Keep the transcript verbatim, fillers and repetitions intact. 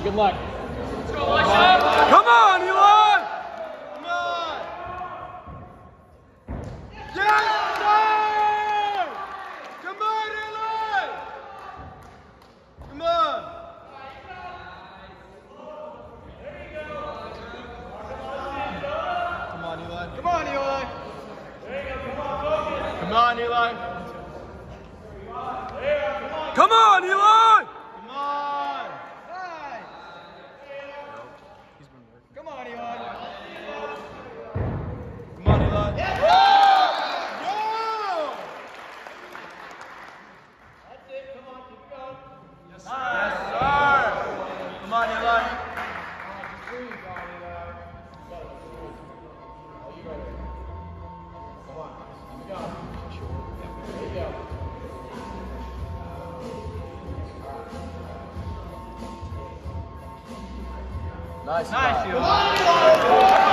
Good luck. Let's go, Elisha! Come on, Eli! Come on! Yes, sir! Come on, Eli! Come on! Come on, Eli. Come on, Eli. Come on, Eli. Come on, Eli. Come on. Come on, Eli. Come on, Eli. Yeah. Yo! That's it. Come on, keep going. Yes, sir. Yes, sir. Come on, Eli. Nice, nice,